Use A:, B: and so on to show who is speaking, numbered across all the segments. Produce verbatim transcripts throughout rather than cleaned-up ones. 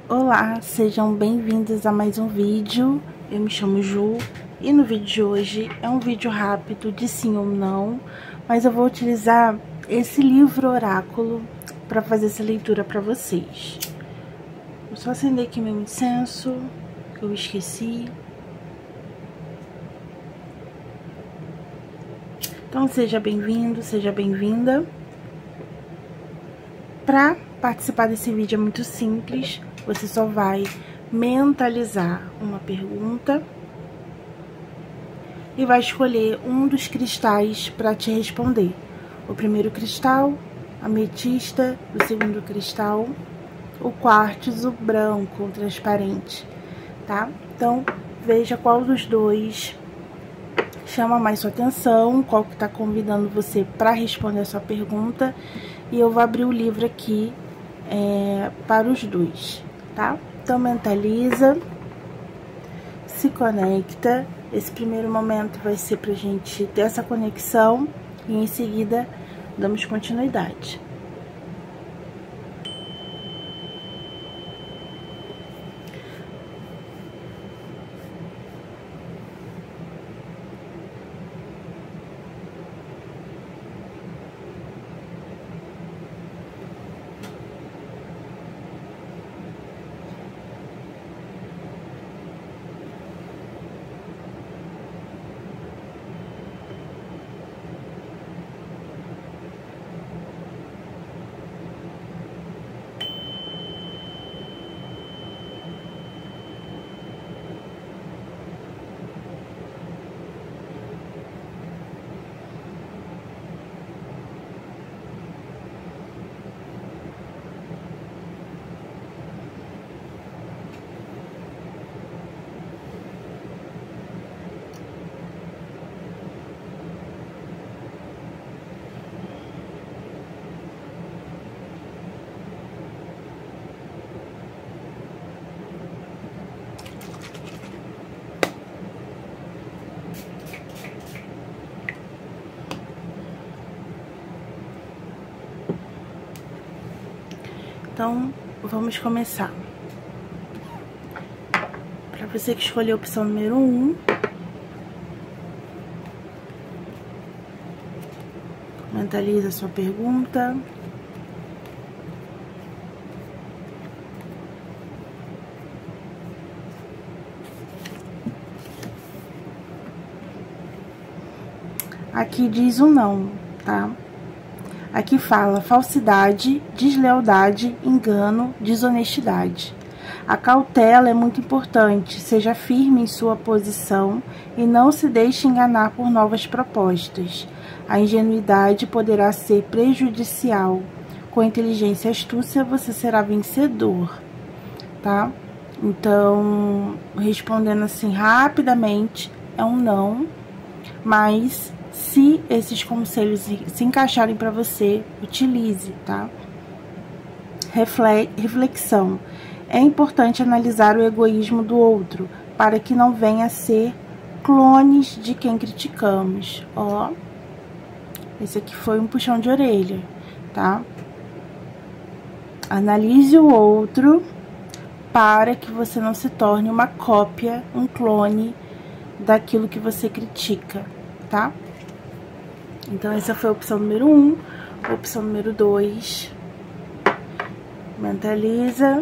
A: Olá, sejam bem-vindos a mais um vídeo. Eu me chamo Ju e no vídeo de hoje é um vídeo rápido de sim ou não, mas eu vou utilizar esse livro oráculo para fazer essa leitura para vocês. Vou só acender aqui meu incenso, que eu esqueci. Então seja bem-vindo, seja bem-vinda. Para participar desse vídeo é muito simples. Você só vai mentalizar uma pergunta e vai escolher um dos cristais para te responder. O primeiro cristal, ametista, o segundo cristal, o quartzo branco transparente, tá? Então, veja qual dos dois chama mais sua atenção, qual que tá convidando você para responder a sua pergunta, e eu vou abrir o livro aqui é, para os dois. Tá? Então, mentaliza, se conecta. Esse primeiro momento vai ser pra gente ter essa conexão e em seguida damos continuidade. Então, vamos começar. Para você que escolheu a opção número um, mentaliza a sua pergunta. Aqui diz um não, tá? Aqui fala falsidade, deslealdade, engano, desonestidade. A cautela é muito importante, seja firme em sua posição e não se deixe enganar por novas propostas. A ingenuidade poderá ser prejudicial. Com inteligência e astúcia você será vencedor, tá? Então, respondendo assim rapidamente, é um não, mas se esses conselhos se encaixarem para você, utilize, tá? Reflexão. É importante analisar o egoísmo do outro, para que não venha a ser clones de quem criticamos. Ó, esse aqui foi um puxão de orelha, tá? Analise o outro para que você não se torne uma cópia, um clone daquilo que você critica, tá? Então, essa foi a opção número um. Opção número dois. Mentaliza.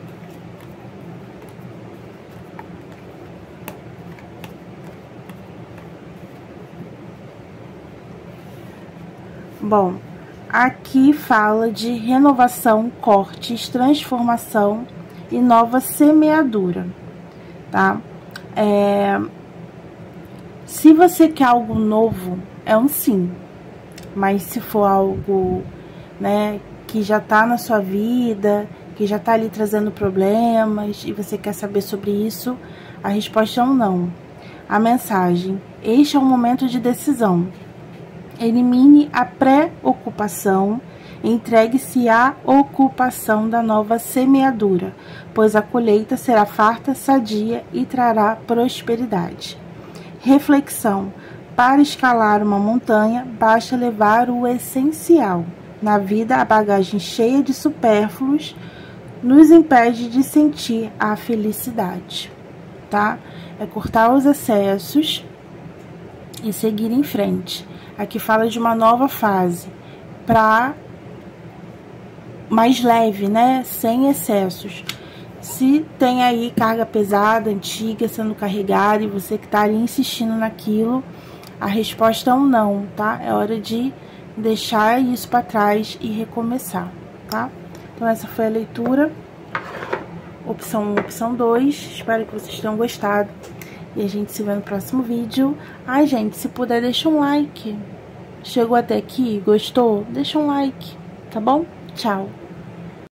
A: Bom, aqui fala de renovação, cortes, transformação e nova semeadura, tá? É, se você quer algo novo, é um sim, mas se for algo, né, que já tá na sua vida, que já tá ali trazendo problemas e você quer saber sobre isso, a resposta é um não. A mensagem: este é um momento de decisão. Elimine a preocupação, entregue-se à ocupação da nova semeadura, pois a colheita será farta, sadia e trará prosperidade. Reflexão: para escalar uma montanha, basta levar o essencial. Na vida, a bagagem cheia de supérfluos nos impede de sentir a felicidade, tá? É cortar os excessos e seguir em frente. Aqui fala de uma nova fase, para mais leve, né? Sem excessos. Se tem aí carga pesada, antiga, sendo carregada, e você que tá ali insistindo naquilo, a resposta é um não, tá? É hora de deixar isso para trás e recomeçar, tá? Então, essa foi a leitura, opção um, opção dois. Espero que vocês tenham gostado. E a gente se vê no próximo vídeo. Ai, gente, se puder, deixa um like. Chegou até aqui, gostou? Deixa um like, tá bom? Tchau!